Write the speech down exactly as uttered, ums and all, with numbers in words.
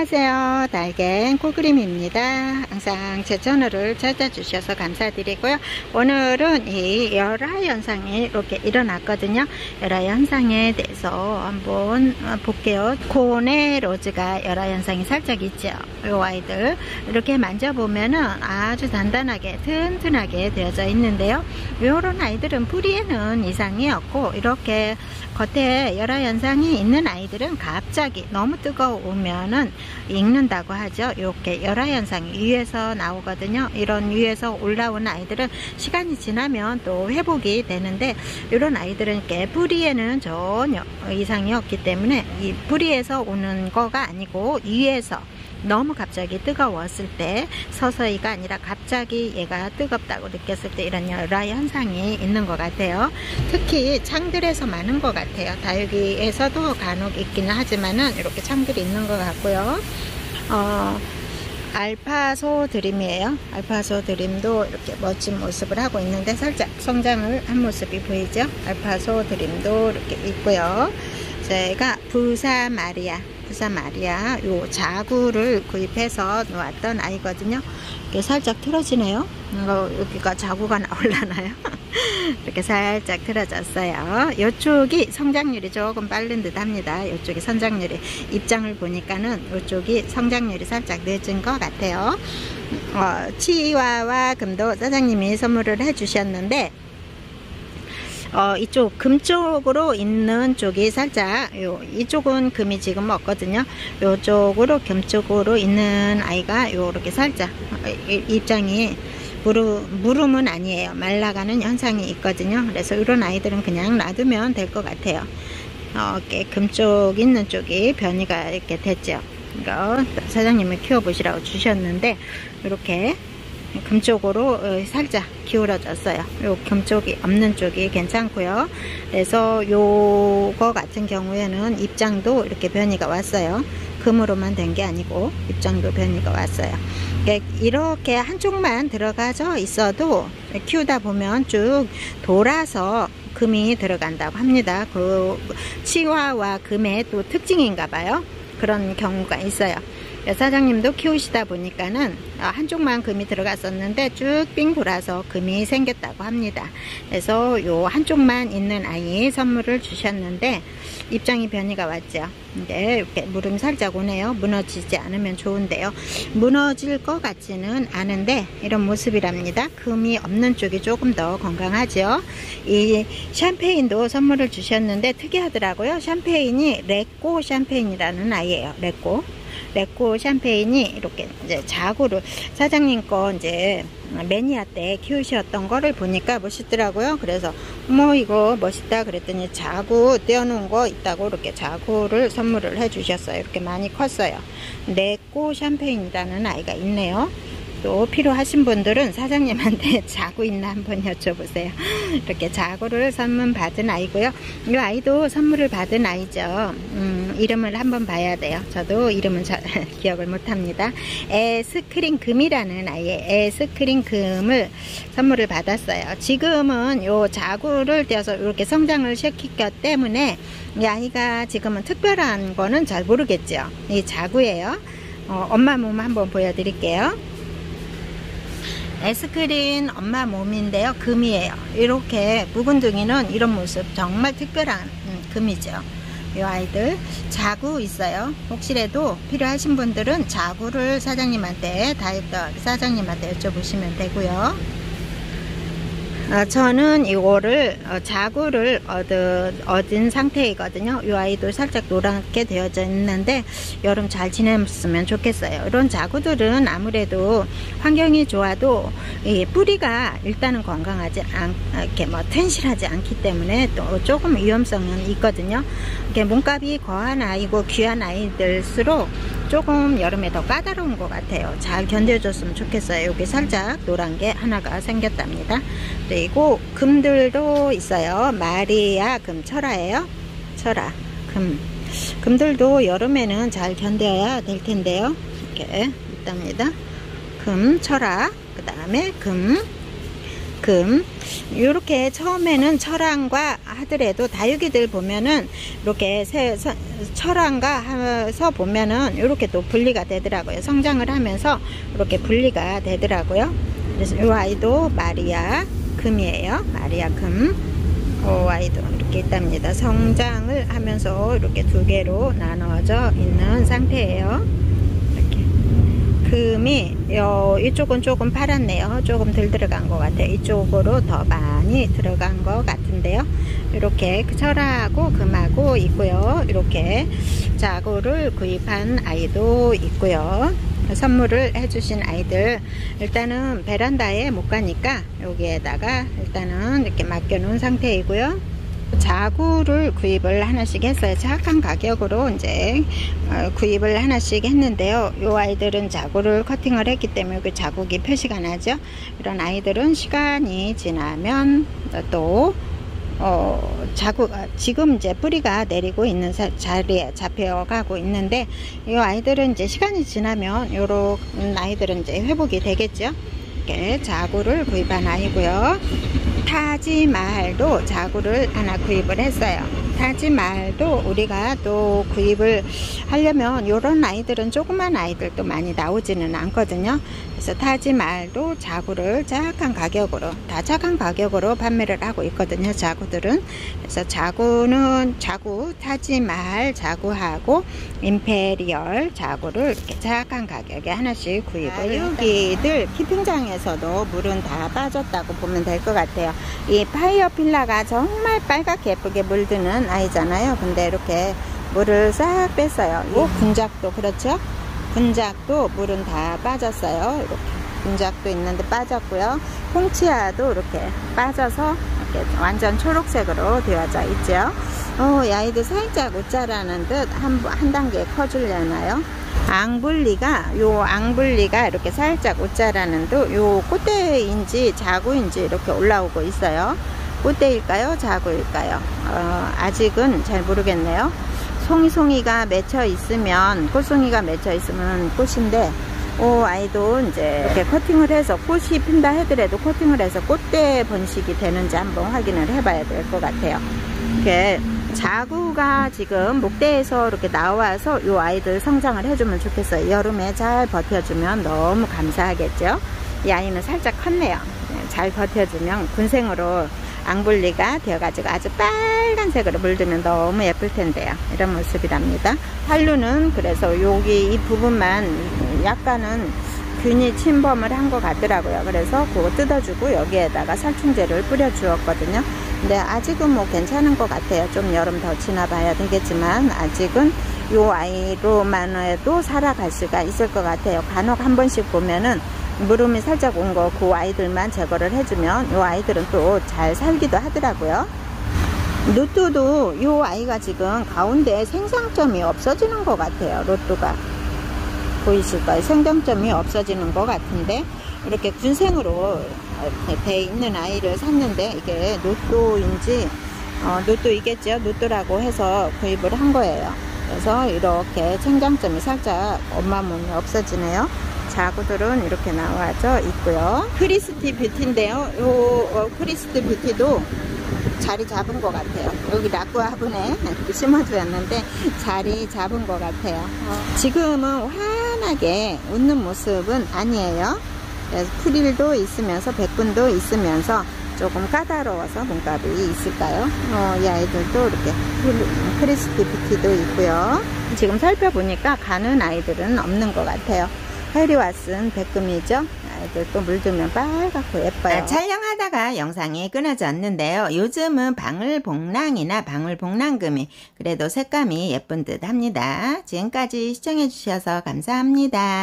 안녕하세요. 달갱 코그림입니다. 항상 제 채널을 찾아주셔서 감사드리고요. 오늘은 이 열화 현상이 이렇게 일어났거든요. 열화 현상에 대해서 한번 볼게요. 코네 로즈가 열화 현상이 살짝 있죠. 이 아이들 이렇게 만져보면은 아주 단단하게 튼튼하게 되어져 있는데요. 이런 아이들은 뿌리에는 이상이 없고, 이렇게 겉에 열화 현상이 있는 아이들은 갑자기 너무 뜨거우면은 익는다고 하죠. 이렇게 열화 현상이 위에서 나오거든요. 이런 위에서 올라오는 아이들은 시간이 지나면 또 회복이 되는데, 이런 아이들은 이렇게 뿌리에는 전혀 이상이 없기 때문에 이 뿌리에서 오는 거가 아니고 위에서 너무 갑자기 뜨거웠을 때, 서서히가 아니라 갑자기 얘가 뜨겁다고 느꼈을 때 이런 열화 현상이 있는 것 같아요. 특히 창들에서 많은 것 같아요. 다육이에서도 간혹 있기는 하지만은 이렇게 창들이 있는 것 같고요. 어, 알파소 드림이에요. 알파소 드림도 이렇게 멋진 모습을 하고 있는데 살짝 성장을 한 모습이 보이죠. 알파소 드림도 이렇게 있고요. 제가 부사 마리아 부사 마리아 요 자구를 구입해서 놓았던 아이거든요. 이렇게 살짝 틀어지네요. 여기가 자구가 나올라나요? 이렇게 살짝 틀어졌어요. 이쪽이 성장률이 조금 빠른 듯 합니다. 이쪽이 성장률이, 입장을 보니까는 이쪽이 성장률이 살짝 늦은 것 같아요. 어, 치와와 금도 사장님이 선물을 해주셨는데, 어, 이쪽 금 쪽으로 있는 쪽이 살짝, 요 이쪽은 금이 지금 없거든요. 요쪽으로 금 쪽으로 있는 아이가 요렇게 살짝 입장이 무름, 무름은 아니에요. 말라가는 현상이 있거든요. 그래서 이런 아이들은 그냥 놔두면 될 것 같아요. 어, 금 쪽 있는 쪽이 변이가 이렇게 됐죠. 이거 사장님이 키워보시라고 주셨는데, 이렇게 금쪽으로 살짝 기울어졌어요. 요 금쪽이 없는 쪽이 괜찮고요. 그래서 요거 같은 경우에는 입장도 이렇게 변이가 왔어요. 금으로만 된 게 아니고 입장도 변이가 왔어요. 이렇게 한쪽만 들어가져 있어도 키우다 보면 쭉 돌아서 금이 들어간다고 합니다. 그 치와와 금의 또 특징인가 봐요. 그런 경우가 있어요. 사장님도 키우시다 보니까는 한쪽만 금이 들어갔었는데 쭉 빙 돌아서 금이 생겼다고 합니다. 그래서 요 한쪽만 있는 아이 선물을 주셨는데 입장이 변이가 왔죠. 근데 이렇게 무름이 살짝 오네요. 무너지지 않으면 좋은데요. 무너질 것 같지는 않은데 이런 모습이랍니다. 금이 없는 쪽이 조금 더 건강하죠. 이 샴페인도 선물을 주셨는데 특이하더라고요. 샴페인이 레꼬 샴페인이라는 아이예요. 레꼬. 레꼬 샴페인이 이렇게 이제 자구를, 사장님 거 이제 매니아 때 키우셨던 거를 보니까 멋있더라고요. 그래서 뭐 이거 멋있다 그랬더니 자구 떼어놓은 거 있다고 이렇게 자구를 선물을 해 주셨어요. 이렇게 많이 컸어요. 레꼬 샴페인이라는 아이가 있네요. 또 필요하신 분들은 사장님한테 자구 있나 한번 여쭤보세요. 이렇게 자구를 선물 받은 아이고요. 이 아이도 선물을 받은 아이죠. 음, 이름을 한번 봐야 돼요. 저도 이름은 잘 기억을 못합니다. 에스크린 금이라는 아이의 에스크린 금을 선물을 받았어요. 지금은 요 자구를 떼어서 이렇게 성장을 시켰기 때문에 이 아이가 지금은 특별한 거는 잘 모르겠죠. 이 자구예요. 어, 엄마 몸 한번 보여드릴게요. 에스크린 엄마 몸인데요. 금이에요. 이렇게 묵은둥이는 이런 모습 정말 특별한 음, 금이죠. 이 아이들 자구 있어요. 혹시라도 필요하신 분들은 자구를 사장님한테 다육도 사장님한테 여쭤보시면 되고요. 어, 저는 이거를 어, 자구를 얻은, 얻은 상태이거든요. 이 아이도 살짝 노랗게 되어져 있는데 여름 잘 지냈으면 좋겠어요. 이런 자구들은 아무래도 환경이 좋아도 이 뿌리가 일단은 건강하지 않, 이렇게 뭐 튼실하지 않기 때문에 또 조금 위험성은 있거든요. 이렇게 몸값이 거한 아이고 귀한 아이들수록 조금 여름에 더 까다로운 것 같아요. 잘 견뎌줬으면 좋겠어요. 여기 살짝 노란 게 하나가 생겼답니다. 그리고 금들도 있어요. 마리아 금 철화예요. 철화 금. 금들도 여름에는 잘 견뎌야 될 텐데요. 이렇게 있답니다. 금 철화, 그 다음에 금, 금. 이렇게 처음에는 철왕과 하더라도 다육이들 보면은 이렇게 세, 서, 철왕과 해서 보면은 이렇게 또 분리가 되더라고요. 성장을 하면서 이렇게 분리가 되더라고요. 그래서 이 아이도 마리아 금이에요. 마리아 금. 이 아이도 이렇게 있답니다. 성장을 하면서 이렇게 두 개로 나눠져 있는 상태예요. 금이 요, 이쪽은 조금 파랗네요. 조금 덜 들어간 것 같아요. 이쪽으로 더 많이 들어간 것 같은데요. 이렇게 철하고 금하고 있고요. 이렇게 자구를 구입한 아이도 있고요. 선물을 해주신 아이들, 일단은 베란다에 못 가니까 여기에다가 일단은 이렇게 맡겨 놓은 상태이고요. 자구를 구입을 하나씩 했어요. 착한 가격으로 이제 구입을 하나씩 했는데요. 이 아이들은 자구를 커팅을 했기 때문에 그 자국이 표시가 나죠. 이런 아이들은 시간이 지나면 또 어, 자구, 지금 이제 뿌리가 내리고 있는 사, 자리에 잡혀가고 있는데, 이 아이들은 이제 시간이 지나면, 요런 아이들은 이제 회복이 되겠죠. 이렇게 자구를 구입한 아이고요. 타지마할도 자구를 하나 구입을 했어요. 타지마할도 우리가 또 구입을 하려면 요런 아이들은 조그만 아이들도 많이 나오지는 않거든요. 그래서 타지마할도 자구를 착한 가격으로, 다 착한 가격으로 판매를 하고 있거든요. 자구들은. 그래서 자구는 자구, 타지마할 자구하고 임페리얼 자구를 이렇게 착한 가격에 하나씩 구입을. 여기들 키핑장에서도 물은 다 빠졌다고 보면 될 것 같아요. 이 파이어필라가 정말 빨갛게 예쁘게 물드는 아이잖아요. 근데 이렇게 물을 싹 뺐어요. 이 군작도 그렇죠. 군작도 물은 다 빠졌어요. 이렇게 군작도 있는데 빠졌고요. 홍치아도 이렇게 빠져서 이렇게 완전 초록색으로 되어져 있죠. 어, 이 아이들 살짝 옷자라는 듯 한, 한 단계 커주려나요? 앙블리가, 요 앙블리가 이렇게 살짝 옷자라는 듯, 요 꽃대인지 자구인지 이렇게 올라오고 있어요. 꽃대일까요? 자구일까요? 어, 아직은 잘 모르겠네요. 송이송이가 맺혀 있으면, 꽃송이가 맺혀 있으면 꽃인데, 오, 아이도 이제 이렇게 커팅을 해서 꽃이 핀다 하더라도 커팅을 해서 꽃대 번식이 되는지 한번 확인을 해봐야 될 것 같아요. 이렇게 자구가 지금 목대에서 이렇게 나와서 이 아이들 성장을 해주면 좋겠어요. 여름에 잘 버텨주면 너무 감사하겠죠. 이 아이는 살짝 컸네요. 잘 버텨주면 군생으로 앙블리가 되어가지고 아주 빨간색으로 물들면 너무 예쁠 텐데요. 이런 모습이랍니다. 활루는 그래서 여기 이 부분만 약간은 균이 침범을 한 것 같더라고요. 그래서 그거 뜯어주고 여기에다가 살충제를 뿌려 주었거든요. 근데 아직은 뭐 괜찮은 것 같아요. 좀 여름 더 지나봐야 되겠지만 아직은 요 아이로만 해도 살아갈 수가 있을 것 같아요. 간혹 한 번씩 보면은 물음이 살짝 온 거 그 아이들만 제거를 해주면 요 아이들은 또 잘 살기도 하더라고요. 로또도 요 아이가 지금 가운데 생장점이 없어지는 것 같아요. 로또가 보이실 거예요. 생장점이 없어지는 것 같은데 이렇게 군생으로 돼 있는 아이를 샀는데 이게 로또인지 어, 로또이겠죠. 로또라고 해서 구입을 한 거예요. 그래서 이렇게 생장점이 살짝 엄마 몸이 없어지네요. 자구들은 이렇게 나와져 있고요. 크리스티 뷰티인데요. 요 어, 크리스티 뷰티도 자리 잡은 것 같아요. 여기 라꾸 화분에 심어주었는데 자리 잡은 것 같아요. 어, 지금은 환하게 웃는 모습은 아니에요. 그래서 프릴도 있으면서 백분도 있으면서 조금 까다로워서 몸값이 있을까요? 어, 이 아이들도 이렇게 크리스티 뷰티도 있고요. 지금 살펴보니까 가는 아이들은 없는 것 같아요. 해리왓슨 백금이죠. 아이들도 물들면 빨갛고 예뻐요. 아, 촬영하다가 영상이 끊어졌는데요. 요즘은 방울복랑이나 방울복랑금이 그래도 색감이 예쁜 듯 합니다. 지금까지 시청해 주셔서 감사합니다.